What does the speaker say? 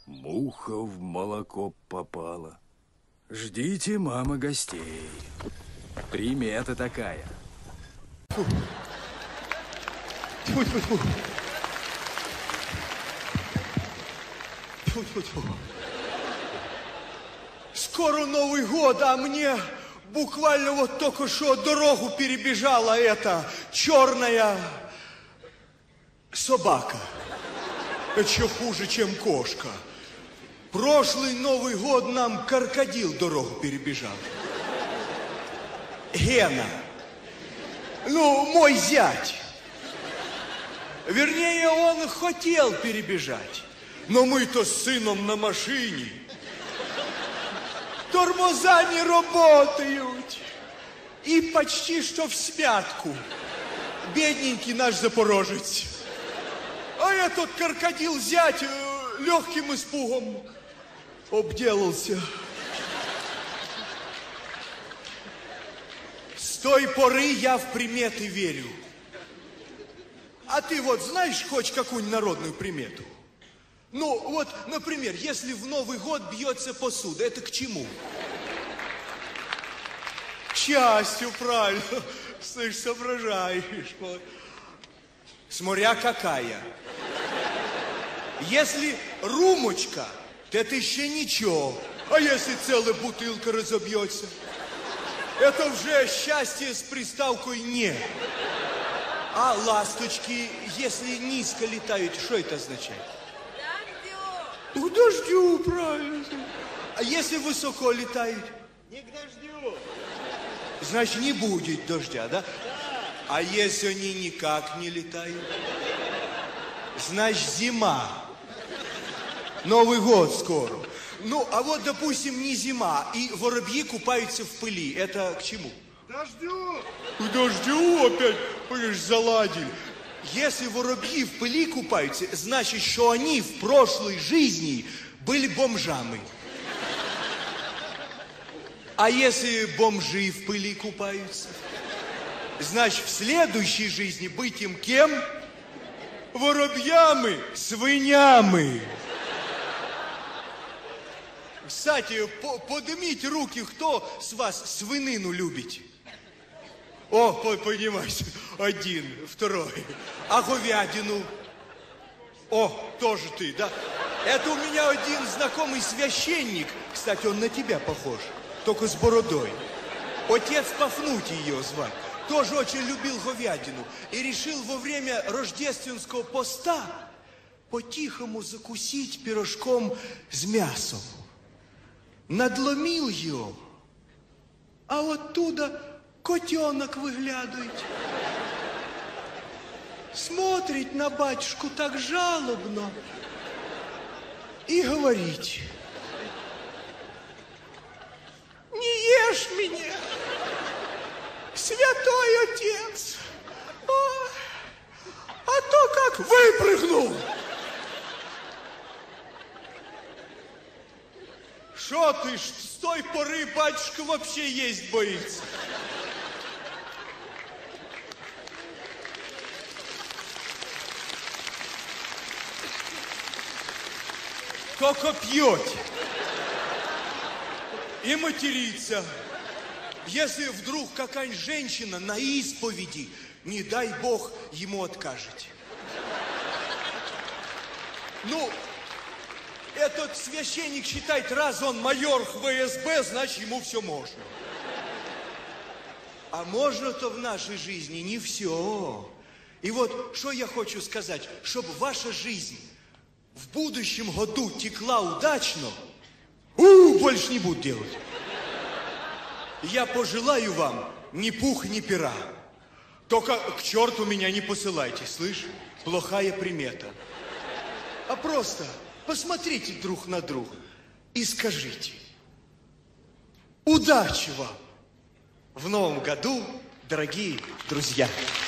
Муха в молоко попала. Ждите, мама, гостей. Примета такая. Тьфу-тьфу-тьфу. Тьфу-тьфу-тьфу. Скоро Новый год, а мне буквально вот только что дорогу перебежала эта черная собака. Это еще хуже, чем кошка. Прошлый Новый год нам крокодил дорогу перебежал. Гена. Ну, мой зять. Вернее, он хотел перебежать. Но мы-то с сыном на машине. Тормоза не работают. И почти что в смятку. Бедненький наш запорожец. А этот крокодил зять легким испугом обделался. С той поры я в приметы верю. А ты вот знаешь хоть какую-нибудь народную примету? Ну, вот, например, если в Новый год бьется посуда, это к чему? К счастью, правильно. Слышь, соображаешь. Смотря какая. Если рюмочка, то это еще ничего. А если целая бутылка разобьется? Это уже счастье с приставкой «не». А ласточки, если низко летают, что это означает? Дождю. К дождю, правильно. А если высоко летают? Не к дождю. Значит, не будет дождя, да? А если они никак не летают? Значит, зима. Новый год скоро. Ну, а вот, допустим, не зима, и воробьи купаются в пыли. Это к чему? Дождю. К дождю опять, понимаешь, заладили. Если воробьи в пыли купаются, значит, что они в прошлой жизни были бомжами. А если бомжи в пыли купаются, значит, в следующей жизни быть им кем? Воробьями, свинями. Кстати, поднимите руки, кто с вас свинину любит? О, понимаете, один, второй. А говядину? О, тоже ты, да? Это у меня один знакомый священник. Кстати, он на тебя похож, только с бородой. Отец Пафнутий ее звать. Тоже очень любил говядину. И решил во время рождественского поста по-тихому закусить пирожком с мясом. Надломил ее, а оттуда котенок выглядывает. Смотрит на батюшку так жалобно и говорит: не ешь меня, святой отец, а то как выпрыгнул. Что ты, с той поры батюшка вообще есть боится? Только пьете и матерится. Если вдруг какая-нибудь женщина на исповеди, не дай Бог, ему откажете. Ну, этот священник считает, раз он майор ФСБ, значит, ему все можно. А можно-то в нашей жизни не все. И вот, что я хочу сказать, чтобы ваша жизнь в будущем году текла удачно, больше не буду делать. Я пожелаю вам ни пух, ни пера. Только к черту меня не посылайте, слышь? Плохая примета. А просто посмотрите друг на друга и скажите: удачи вам в новом году, дорогие друзья!